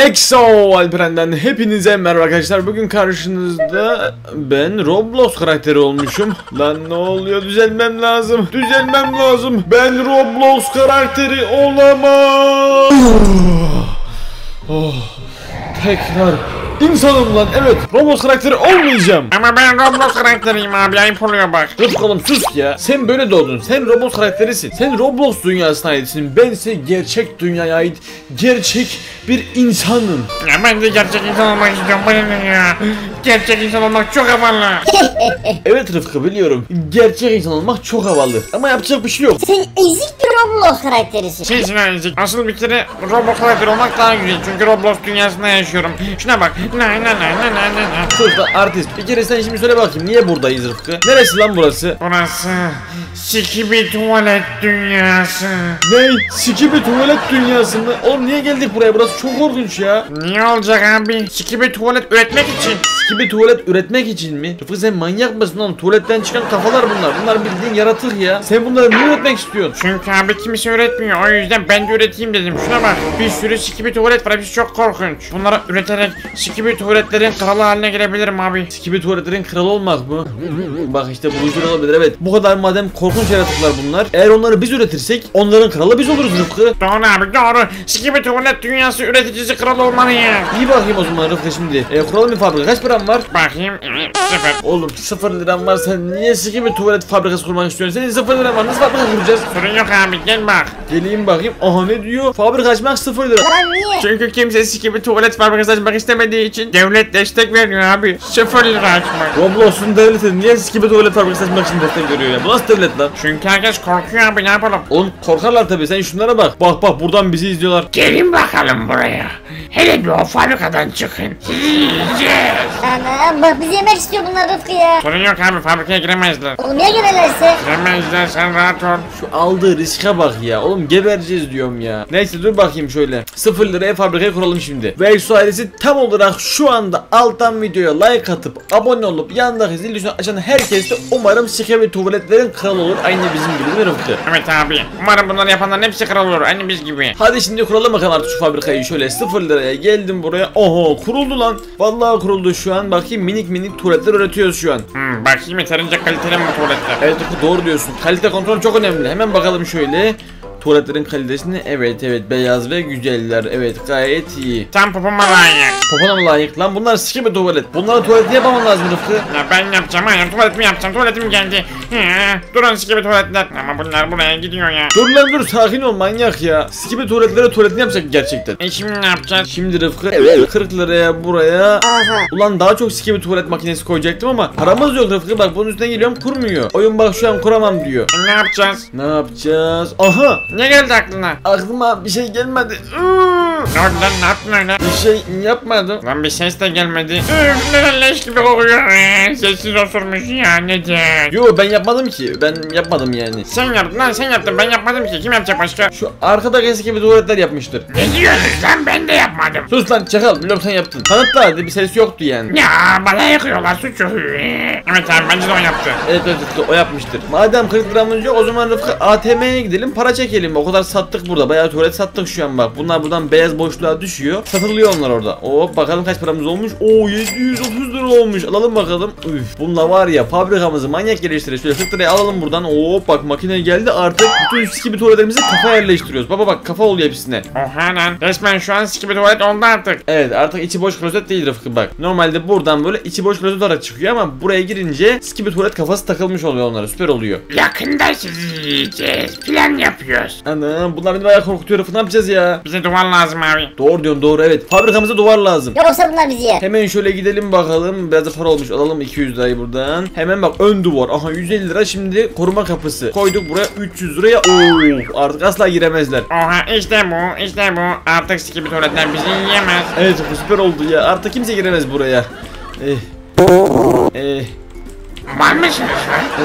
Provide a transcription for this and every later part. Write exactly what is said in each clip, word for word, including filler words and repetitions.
Exo Alperen'den hepinize merhaba arkadaşlar. Bugün karşınızda ben Roblox karakteri olmuşum. Lan ne oluyor? Düzelmem lazım. Düzelmem lazım. Ben Roblox karakteri olamam. Oh, tekrar İnsanım lan, evet, Roblox karakteri olmayacağım. Ama ben Roblox karakteriyim abi, ayıp oluyor bak. Rıfkı oğlum sus ya. Sen böyle doğdun. Sen Roblox karakterisin. Sen Roblox dünyasına aitsin. Bense gerçek dünyaya ait gerçek bir insanım. Ya ben de gerçek insan olmak istiyorum, bana ne ya. Gerçek insan olmak çok havalı. Evet Rıfkı, biliyorum. Gerçek insan olmak çok havalı. Ama yapacak bir şey yok. Sen ezik bir Roblox karakterisin. Şeysin ezik. Asıl bir kere Roblox karakteri olmak daha güzel. Çünkü Roblox dünyasında yaşıyorum. Şuna bak. Na na na na na na. Sus da artist. Bir kere sen şimdi söyle bakayım, niye buradayız Rıfkı? Neresi lan burası? Burası Sikibi tuvalet dünyası. Ne? Sikibi tuvalet dünyası mı? Oğlum niye geldik buraya? Burası çok korkunç ya. Niye olacak abi? Sikibi tuvalet üretmek için. Sikibi tuvalet üretmek için mi? Rıfkı sen manyak mısın oğlum? Tuvaletten çıkan kafalar bunlar. Bunlar bildiğin yaratık ya. Sen bunları niye üretmek istiyorsun? Çünkü abi kimse üretmiyor. O yüzden ben de üreteyim dedim. Şuna bak. Bir sürü sikibi tuvalet var. Hepsi çok korkunç. Bunları üreterek sikibi tuvaletlerin kralı haline gelebilirim abi. Sikibi tuvaletlerin kralı olmak mı? Bak işte bu yüzden olabilir, evet. Bu kadar madem korkunç yaratıklar bunlar. Eğer onları biz üretirsek onların kralı biz oluruz Rıfkı. Doğru abi, doğru. Sikibi tuvalet dünyası üreticisi kralı olmalıyım. İyi bakayım o zaman Rıfkı şimdi. E, kuralım bir fabrika. Kaç param var? Bakayım. Sıfır. Oğlum sıfır liram var, sen niye sikibi tuvalet fabrikası kurmak istiyorsun? Senin sıfır liram var, nasıl fabrika kuracağız? Sorun yok abi, gel bak. Geleyim bakayım. Aha, ne diyor? Fabrika açmak sıfır lira. Lan niye? Çünkü kimse sikibi tuvalet fabrikası açmak istemediği için devlet destek veriyor abi. Sıfır lira açmak. Roblox'un devleti niye sikibi tuvalet fabrikası açmak için destek veriyor ya? Bu nasıl devlet lan? Çünkü herkes korkuyor abi, ne yapalım? Oğlum korkarlar tabii, sen şunlara bak. Bak bak, buradan bizi izliyorlar. Gelin bakalım buraya. Hele bir o fabrikadan çıkın. Sizi yiyeceğiz. Ana bak bizi yemek istiyor bunlar Rıfkı ya. Sorun yok abi, fabrikaya giremezler. Oğlum ya gelirlerse? Giremezler, sen rahat ol. Şu aldığı riske bak ya. Oğlum gebereceğiz diyorum ya. Neyse dur bakayım şöyle. sıfır liraya fabrikayı kuralım şimdi. Ve Exo ailesi tam olarak şu anda alttan videoya like atıp abone olup yandaki zil tuşunu açan herkes de umarım sikibi tuvaletlerin kralı olur. Aynı bizim gibi değil mi Rıfkı? Evet abi. Umarım bunları yapanların hepsi kral olur. Aynı biz gibi. Hadi şimdi kuralım bakalım artık şu fabrikayı. Şöyle sıfır liraya geldim buraya. Oho, kuruldu lan. Vallahi kuruldu şu an. Bakayım, minik minik tuvaletler üretiyoruz şu an. Hmm, bakayım yeterince kaliteli mi bu tuvaletler? Evet Rıfkı, doğru diyorsun. Kalite kontrol çok önemli. Hemen bakalım şöyle. Tuvaletlerin kalitesini, evet evet, beyaz ve güzeller, evet, gayet iyi. Tam popoma layık. Popona mı layık lan? Bunlar sikibi tuvalet. Bunlara tuvaleti yapamam lazım Rıfkı. Ya ben yapacağım, hayır, tuvaletimi yapacağım, tuvaletim geldi. He, durun sikibi tuvaletler. Ama bunlar buraya gidiyor ya. Dur lan dur, sakin ol manyak ya. Sikibi tuvaletlere tuvaletini yapacak gerçekten. E şimdi ne yapacağız? Şimdi Rıfkı, evet, kırk liraya buraya. Aha. Ulan daha çok sikibi tuvalet makinesi koyacaktım ama paramız yok Rıfkı, bak bunun üstüne geliyorum, kurmuyor. Oyun bak şu an kuramam diyor. E, ne yapacağız? Ne yapacağız? Aha! Ne geldi aklına? Aklıma bir şey gelmedi. Ne oldu lan, ne yaptın öyle? Bir şey yapmadım. Lan bir ses de gelmedi. Üf, ne leş gibi kokuyor. Ee, Sessiz osurmuş ya, neden? Yo, ben yapmadım ki. Ben yapmadım yani. Sen yaptın lan, sen yaptın, ben yapmadım ki. Kim yapacak başka? Şu arkadaki eski bir tuvaletler yapmıştır. Ne diyorsunuz lan, ben de yapmadım. Sus lan çakal, biliyorum sen yaptın. Kanıtla hadi, bir ses yoktu yani. Ya bana yıkıyorlar suçu. Evet abi, bence de o yaptı. Evet evet evet, o yapmıştır. Madem kırk liramız yok, o zaman Rıfkı A T M'ye gidelim, para çekelim. O kadar sattık burada, bayağı tuvalet sattık şu an bak. Bunlar buradan beyaz boşluğa düşüyor. Satılıyor onlar orada. Oo, bakalım kaç paramız olmuş. Oo, yedi yüz otuz lira olmuş. Alalım bakalım. Üf, bununla var ya fabrikamızı manyak geliştiririz. Şöyle kırk liraya alalım buradan. Oo bak, makine geldi artık. Bütün sikibi tuvaletlerimizi kafa yerleştiriyoruz. Baba bak, kafa oluyor hepsine. Oha lan, resmen şu an sikibi tuvalet oldu artık. Evet, artık içi boş klozet değil Rıfkı bak. Normalde buradan böyle içi boş klozet olarak çıkıyor ama buraya girince sikibi tuvalet kafası takılmış oluyor onlara. Süper oluyor. Yakında sizi yiyeceğiz. Plan yapıyoruz. Ana, bunlar beni bayağı korkutuyor Rıfkı, ne yapacağız ya? Bize duvar lazım abi. Doğru diyorsun, doğru, evet. Fabrikamıza duvar lazım. Yoksa bunlar bizi yer. Hemen şöyle gidelim bakalım. Biraz da para olmuş. Alalım iki yüz lirayı buradan. Hemen bak, ön duvar. Aha, yüz elli lira. Şimdi koruma kapısı. Koyduk buraya üç yüz liraya. Oo, artık asla giremezler. Oha, işte bu, işte bu. Artık sikibi tuvaletler bizi yiyemez. Evet, bu süper oldu ya. Artık kimse giremez buraya. Eh. Eh. Var mısınız lan? Eh.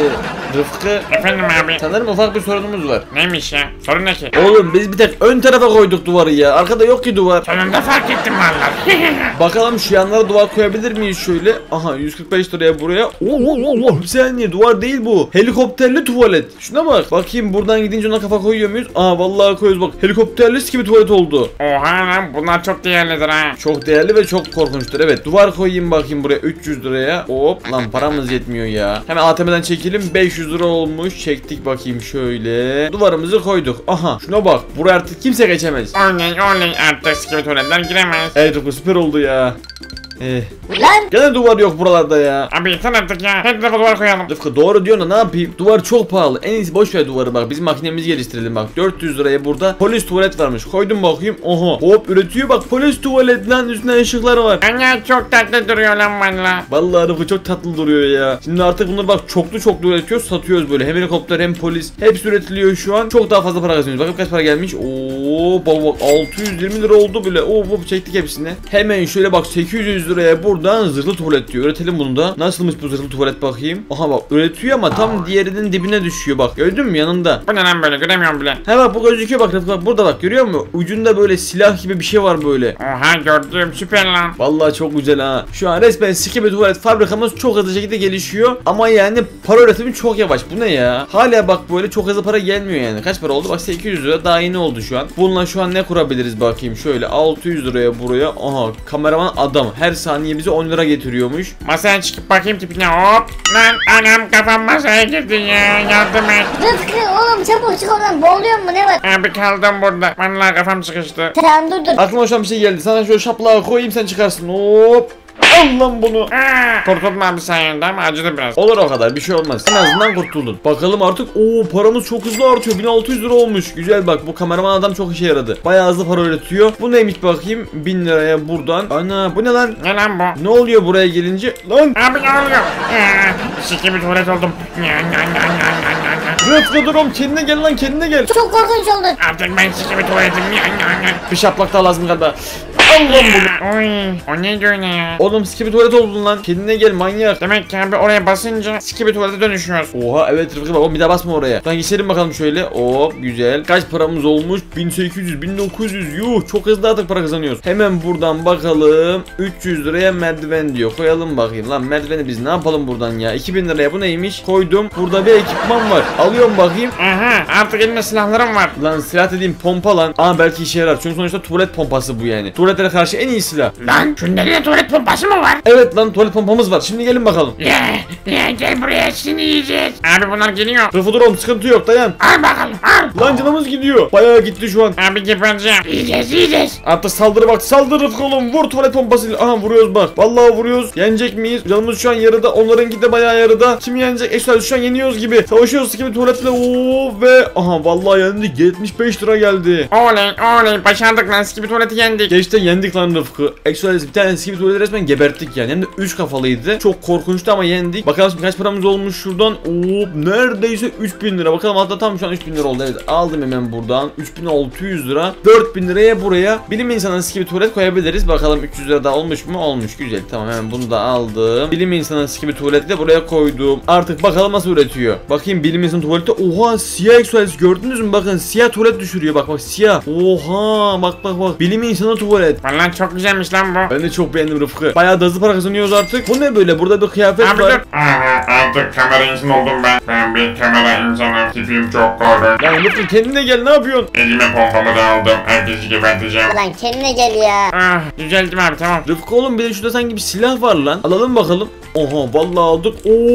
Rıfkı, Efendim abi. sanırım ufak bir sorunumuz var. Neymiş ya? Sorun ne ki? Oğlum biz bir tek ön tarafa koyduk duvarı ya. Arkada yok ki duvar. Sonunda fark ettim vallahi. Bakalım şu yanlara duvar koyabilir miyiz şöyle? Aha yüz kırk beş liraya buraya. Oo, oo, oo. Bir saniye, duvar değil bu. Helikopterli tuvalet. Şuna bak. Bakayım buradan gidince ona kafa koyuyor muyuz? Aa vallahi koyuyoruz bak. Helikopterli gibi tuvalet oldu. Oha lan bunlar çok değerlidir ha. Çok değerli ve çok korkunçtur. Evet, duvar koyayım bakayım buraya üç yüz liraya. Hop lan, paramız yetmiyor ya. Hemen A T M'den çekelim. beş yüz lira olmuş. Çektik bakayım şöyle. Duvarımızı koyduk. Aha şuna bak. Buraya artık kimse geçemez. Oley oley artık skibidi tuvaletler giremez. Evet, bu süper oldu ya. Eh. Lan Gene duvar yok buralarda ya. Abi yeter artık ya. Her tarafa duvar koyalım. Rıfkı doğru diyorsun da ne yapayım? Duvar çok pahalı. En iyisi boş ver duvarı bak. Bizim makinemizi geliştirelim bak. dört yüz liraya burada polis tuvalet varmış. Koydum bakayım. Oha. Hop üretiyor bak. Polis tuvalet lan, üstüne ışıklar var. Anne çok tatlı duruyor lan valla. Vallahi Rıfkı çok tatlı duruyor ya. Şimdi artık bunları bak çoklu çoklu üretiyoruz, satıyoruz böyle. Hem helikopter hem polis. Hepsi üretiliyor şu an. Çok daha fazla para kazanıyoruz. Bakın kaç para gelmiş. Oo bak bak altı yüz yirmi lira oldu bile. Oo hop çektik hepsini. Hemen şöyle bak sekiz yüz liraya buradan zırhlı tuvalet diyor. Üretelim bunu da. Nasılmış bu zırhlı tuvalet bakayım. Aha bak üretiyor ama tam diğerinin dibine düşüyor bak. Gördün mü yanında? Bu ne lan böyle göremiyorum bile. He bak bu gözüküyor bak Rıfkı, bak burada bak görüyor musun? Ucunda böyle silah gibi bir şey var böyle. Oha gördüm süper lan. Vallahi çok güzel ha. Şu an resmen skibidi tuvalet fabrikamız çok hızlı şekilde gelişiyor. Ama yani para üretimi çok yavaş. Bu ne ya? Hala bak böyle çok hızlı para gelmiyor yani. Kaç para oldu? Bak sekiz yüz lira daha yeni oldu şu an. Bununla şu an ne kurabiliriz bakayım. Şöyle altı yüz liraya buraya. Aha kameraman adam her saniye bize on lira getiriyormuş. Masaya çıkıp bakayım tipine hop. Lan anam kafam masaya girdi ya. Yardım et. Rıfkı oğlum çabuk çık oradan, boğuluyor mu ne var? Abi kaldım burada. Vallahi kafam sıkıştı. Tamam dur dur. Aklıma şu an bir şey geldi. Sana şöyle şaplağı koyayım sen çıkarsın. Hop. Al lan bunu. Aa, kurtuldum abi sayende ama acıdı biraz. Olur o kadar, bir şey olmaz. En azından kurtuldun. Bakalım artık. Oo paramız çok hızlı artıyor. bin altı yüz lira olmuş. Güzel bak, bu kameraman adam çok işe yaradı. Bayağı hızlı para üretiyor. Bu neymiş bakayım? bin liraya buradan. Ana bu ne lan? Ne lan bu? Ne oluyor buraya gelince? Lan Abi ne oluyor? Aa, sikimi tuvalet oldum. Nya, nya, nya, nya, nya, nya. Rıfkı dur oğlum, kendine gel lan, kendine gel. Çok korkunç oldu. Artık ben sikimi tuvaletim. Nya, nya, nya. Bir şaplak daha lazım galiba. Al lan bunu. Aa, Oy, o neydi öyle ya? Oğlum skibidi tuvalet oldun lan. Kendine gel manyak. Demek ki abi oraya basınca sikimi tuvalete dönüşüyoruz. Oha evet Rıfkı bak, oğlum bir daha basma oraya. Buradan geçelim bakalım şöyle. Hop güzel. Kaç paramız olmuş? bin sekiz yüz, bin dokuz yüz. Yuh çok hızlı artık para kazanıyoruz. Hemen buradan bakalım. üç yüz liraya merdiven diyor. Koyalım bakayım lan, merdiveni biz ne yapalım buradan ya? iki bin liraya bu neymiş? Koydum. Burada bir ekipman var. Alıyorum bakayım. Aha artık elimde silahlarım var. Lan silah dediğim pompa lan. Ama belki işe yarar. Çünkü sonuçta tuvalet pompası bu yani. Tuvaletlere karşı en iyi silah. Lan şunda ne tuvalet pompası mı var? Evet lan, tuvalet pompamız var. Şimdi gelin bakalım. Ya, ya gel buraya seni yiyeceğiz. Abi bunlar geliyor. Rıfkı dur oğlum, sıkıntı yok, dayan. Al bakalım al. Lan canımız gidiyor. Bayağı gitti şu an. Abi gebereceğim. Yiyeceğiz yiyeceğiz. Artık saldırı bak, saldır Rıfkı oğlum, vur tuvalet pompasıyla. Aha vuruyoruz bak, vallahi vuruyoruz. Yenecek miyiz? Canımız şu an yarıda, onlarınki de bayağı yarıda. Kim yenecek? Ekstra şu an yeniyoruz gibi. Savaşıyoruz gibi tuvaletle. Oo ve aha vallahi yendik, yetmiş beş lira geldi. Oley oley başardık lan gibi tuvaleti yendik. Gerçekten yendik lan Rıfkı. Exoales bir tane gibi tuvaleti resmen geberttik yani. Hem de üç kafalıydı. Çok korkunçtu ama yendik. Bakalım şimdi kaç paramız olmuş şuradan. Oo neredeyse üç bin lira. Bakalım hatta tam şu an üç bin lira oldu. Evet aldım hemen buradan. üç bin altı yüz lira. dört bin liraya buraya bilim insanı gibi tuvalet koyabiliriz. Bakalım üç yüz lira daha olmuş mu? Olmuş. Güzel. Tamam hemen bunu da aldım. Bilim insanı gibi tuvaleti de buraya koydum. Artık bakalım nasıl üretiyor. Bakayım bilim insanı tuvaleti. Oha siyah Exoales gördünüz mü? Bakın siyah tuvalet düşürüyor. Bak bak siyah. Oha bak bak bak. Bilim insanı tuvalet. Vallahi çok güzelmiş lan bu. Ben de çok beğendim Rıfkı. Bayağı da hızlı para kazanıyoruz artık. Bu ne böyle? Burada bir kıyafet Abi var. dur. Aha, artık kamera insan oldum ben. Ben bir kamera insanım. Tipim çok korkunç. Lan Rıfkı kendine gel, ne yapıyorsun? Elime pompamı da aldım. Herkesi geberteceğim. Ulan kendine gel ya. Ah düzeldim abi tamam. Rıfkı oğlum bir de şurada sanki bir silah var lan. Alalım bakalım. Oha vallahi aldık.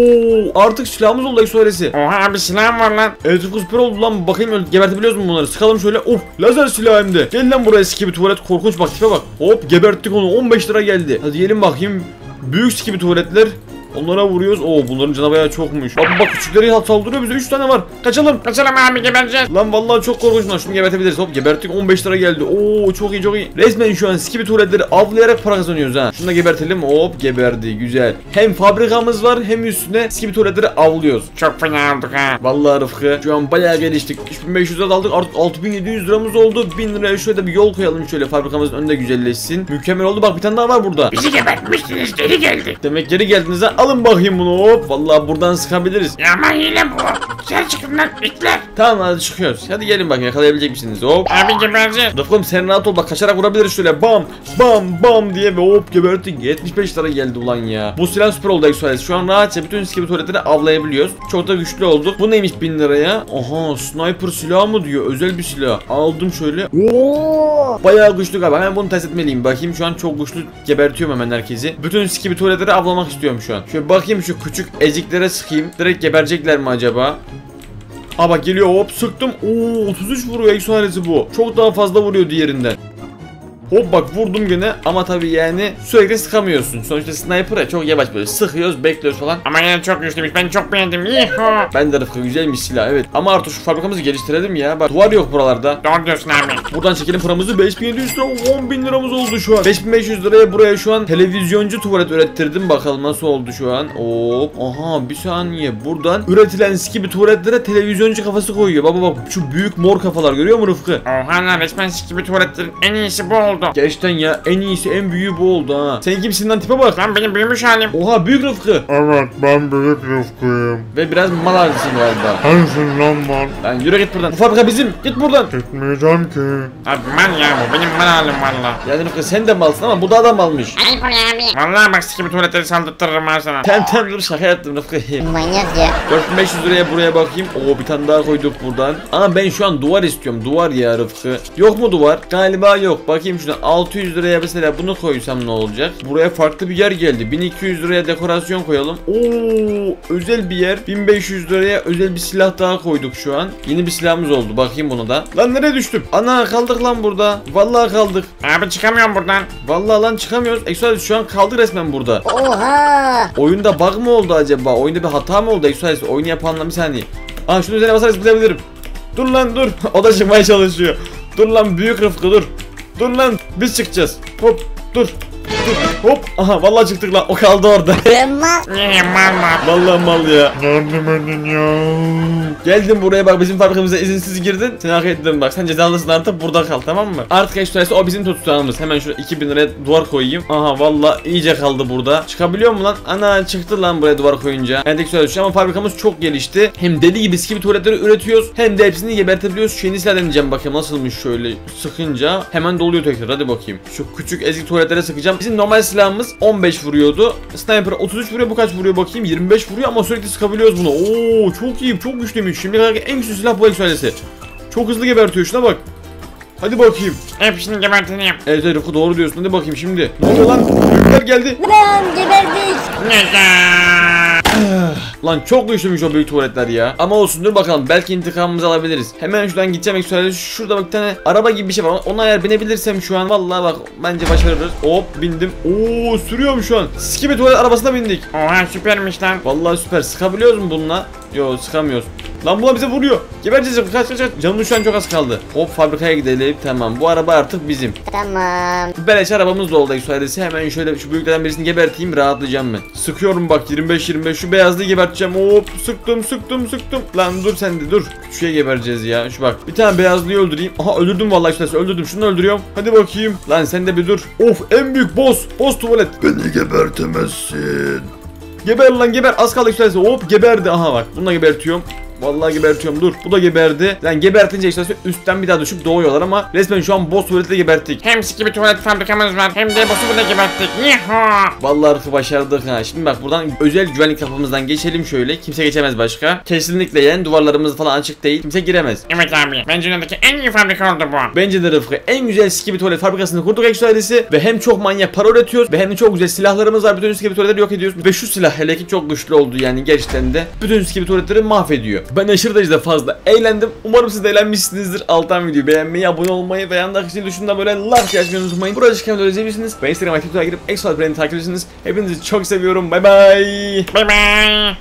Oo artık silahımız oldu Exoales'i. Oha abi silahım var lan. Evet Rıfkı süper oldu lan. Bakayım öyle gebertebiliyoruz mu bunları? Sıkalım şöyle. Of lazer silahı hem de. Gel lan buraya eski bir tuvalet, korkunç bak tipe bak. Hop geberttik onu, on beş lira geldi. Hadi gelin bakayım. Büyük gibi tuvaletler. Onlara vuruyoruz. Oo bunların canı bayağı çokmuş. Bak bak küçükleri saldırıyor bize. üç tane var. Kaçalım. Kaçalım abi gebereceğiz. Lan vallahi çok korkunç lan. Şunu gebertebiliriz. Hop geberttik, on beş lira geldi. Oo çok iyi çok iyi. Resmen şu an skibi tuvaletleri avlayarak para kazanıyoruz ha. Şunu da gebertelim. Hop geberdi. Güzel. Hem fabrikamız var hem üstüne skibi tuvaletleri avlıyoruz. Çok fena olduk ha. Vallahi Rıfkı şu an bayağı geliştik. üç bin beş yüz lira aldık, artık altı bin yedi yüz liramız oldu. bin liraya şöyle de bir yol koyalım, şöyle fabrikamızın önünde güzelleşsin. Mükemmel oldu. Bak bir tane daha var burada. Bizi gebertmiştiniz geri geldik. Demek geri geldiniz ha. Alın bakayım bunu hop. Vallahi buradan sıkabiliriz. Ya ama hile bu. Dışarı çıkın lan itler. Tamam hadi çıkıyoruz. Hadi gelin bakın yakalayabilecek misiniz hop. Abi gebereceğiz. Rıfkım sen rahat ol bak kaçarak vurabiliriz şöyle bam bam bam diye ve hop geberttik. yetmiş beş lira geldi ulan ya. Bu silah süper oldu Exoales. Şu an rahatça bütün skibidi tuvaletleri avlayabiliyoruz. Çok da güçlü olduk. Bu neymiş bin liraya? Aha sniper silahı mı diyor. Özel bir silah. Aldım şöyle. Oo, bayağı güçlü galiba. Hemen bunu test etmeliyim. Bakayım şu an çok güçlü gebertiyorum hemen herkesi. Bütün skibidi tuvaletleri avlamak istiyorum şu an. Şöyle bakayım şu küçük eziklere sıkayım. Direkt geberecekler mi acaba? Aa bak geliyor hop sıktım. Oo otuz üç vuruyor Exoales'i bu. Çok daha fazla vuruyor diğerinden. Hop bak vurdum gene ama tabii yani sürekli sıkamıyorsun. Sonuçta sniper ya çok yavaş böyle sıkıyoruz bekliyoruz falan. Ama yine çok güçlüymüş. Ben çok beğendim. Yuhu. Ben de Rıfkı güzelmiş silah evet. Ama artık şu fabrikamızı geliştirelim ya. Bak duvar yok buralarda. Doğru diyorsun abi. Buradan çekelim paramızı beş bin yedi yüz lira on bin liramız oldu şu an. beş bin beş yüz liraya buraya şu an televizyoncu tuvalet ürettirdim. Bakalım nasıl oldu şu an. Hop. Aha bir saniye. Buradan üretilen skibidi tuvaletlere televizyoncu kafası koyuyor. Baba bak şu büyük mor kafalar görüyor musun Rıfkı? Oha lan resmen skibidi tuvaletlerin en iyisi bu oldu. Gerçekten ya en iyisi en büyüğü bu oldu ha. Sen kimsin lan tipe bak. Lan benim büyümüş halim. Oha büyük Rıfkı. Evet ben büyük Rıfkı'yım. Ve biraz mal harcısın galiba. Sensin lan mal. Lan yürü git buradan. Bu fabrika bizim. Git buradan. Gitmeyeceğim ki. Abi mal ya bu. Benim mal halim valla. Yani Rıfkı sen de malsın ama bu da adam almış. Ayıp oluyor abi. Valla bak skibidi tuvaletleri saldırtırırım ben sana. Tem tem dur şaka yaptım Rıfkı. Manyak ya. dört bin beş yüz liraya buraya bakayım. Oo bir tane daha koyduk buradan. Ama ben şu an duvar istiyorum. Duvar ya Rıfkı. Yok mu duvar? Galiba yok. Bakayım şuna altı yüz liraya mesela bunu koysam ne olacak? Buraya farklı bir yer geldi. bin iki yüz liraya dekorasyon koyalım. Oo özel bir yer. bin beş yüz liraya özel bir silah daha koyduk şu an. Yeni bir silahımız oldu. Bakayım buna da. Lan nereye düştüm? Ana kaldık lan burada. Vallahi kaldık. Abi çıkamıyorum buradan. Vallahi lan çıkamıyoruz. Exoales şu an kaldık resmen burada. Oha. Oyunda bug mı oldu acaba? Oyunda bir hata mı oldu Exoales? Oyunu yapanla bir saniye. Aa şunun üzerine basarız bilebilirim. Dur lan dur. O da çıkmaya çalışıyor. Dur lan büyük Rıfkı dur. Dur lan biz çıkacağız. Hop dur. Dur. Hop. Aha vallahi çıktık lan. O kaldı orada. Mal. Niye mal mal. Vallahi mal ya. Yardım edin ya. Geldim buraya bak bizim fabrikamıza izinsiz girdin. Seni hak ettim bak. Sen cezalısın artık burada kal tamam mı? Artık Exoales'i o bizim tutacağımız. Hemen şuraya iki bin liraya duvar koyayım. Aha vallahi iyice kaldı burada. Çıkabiliyor mu lan? Ana çıktı lan buraya duvar koyunca. Evet Exoales ama fabrikamız çok gelişti. Hem deli gibi skibidi tuvaletleri üretiyoruz. Hem de hepsini gebertebiliyoruz. Şu yeni silah deneyeceğim bakayım nasılmış şöyle sıkınca. Hemen doluyor tekrar hadi bakayım. Şu küçük ezik tuvaletlere sıkacağım. Bizim normal silahımız on beş vuruyordu. Sniper otuz üç vuruyor. Bu kaç vuruyor bakayım? yirmi beş vuruyor ama sürekli sıkabiliyoruz bunu. Oo çok iyi, çok güçlüymüş. Şimdiye kadar en güçlü silah bu Exoales'i. Çok hızlı gebertiyor şuna bak. Hadi bakayım. Hepsini geberteyim. Evet Rıfkı doğru diyorsun. Hadi bakayım şimdi. Ne oluyor lan? Büyükler geldi. Lan geberdik. Lan çok güçlüymüş o büyük tuvaletler ya. Ama olsun dur bakalım belki intikamımızı alabiliriz. Hemen şuradan gideceğim Exoales'e. Şurada bak bir tane araba gibi bir şey var. Ona eğer binebilirsem şu an vallahi bak bence başarırız. Hop bindim. Oo sürüyorum şu an. Skibidi tuvalet arabasına bindik. Oha süpermiş lan. Vallahi süper. Sıkabiliyoruz mu bununla? Yo sıkamıyoruz. Lan bu bize vuruyor. Gebereceğiz. Kaç kaç kaç. Canım şu an çok az kaldı. Hop fabrikaya gidelim. Tamam bu araba artık bizim. Tamam. Beleş arabamız da oldu Exoales'i. Hemen şöyle şu büyüklerden birisini geberteyim rahatlayacağım ben. Sıkıyorum bak yirmi beş yirmi beş şu beyazlığı geberteceğim. Hop sıktım sıktım sıktım. Lan dur sen de dur. Küçüğe gebereceğiz ya. Şu bak bir tane beyazlıyı öldüreyim. Aha öldürdüm vallahi Exoales'i öldürdüm. Şunu öldürüyorum. Hadi bakayım. Lan sen de bir dur. Of en büyük boss. Boss tuvalet. Beni gebertemezsin. Geber lan geber. Az kaldı Exoales'i. Hop geberdi. Aha bak bunu da gebertiyorum. Vallahi gebertiyorum dur. Bu da geberdi. Yani gebertince işte üstten bir daha düşüp doğuyorlar ama resmen şu an boss tuvaletle geberttik. Hem skibidi tuvalet fabrikamız var hem de boss'u da geberttik. Yuhu. Vallahi Rıfkı başardık ha. Şimdi bak buradan özel güvenlik kapımızdan geçelim şöyle. Kimse geçemez başka. Kesinlikle yani duvarlarımız falan açık değil. Kimse giremez. Evet abi. Bence dünyadaki en iyi fabrika oldu bu. Bence de Rıfkı en güzel skibidi tuvalet fabrikasını kurduk Exoales'i ve hem çok manyak para üretiyoruz ve hem de çok güzel silahlarımız var. Bütün skibidi tuvaletleri yok ediyoruz ve şu silah hele ki çok güçlü oldu yani gerçekten de. Bütün skibidi tuvaletleri mahvediyor. Ben aşırı derecede fazla eğlendim. Umarım siz de eğlenmişsinizdir. Alttan videoyu beğenmeyi, abone olmayı ve yandaki zil tuşunda böyle like yazmayı unutmayın. Burada çıkan videoları izleyebilirsiniz. Ve Instagram ve Twitter'a girip Exoales Brain'i takip ediyorsunuz. Hepinizi çok seviyorum. Bay bay. Bye bye.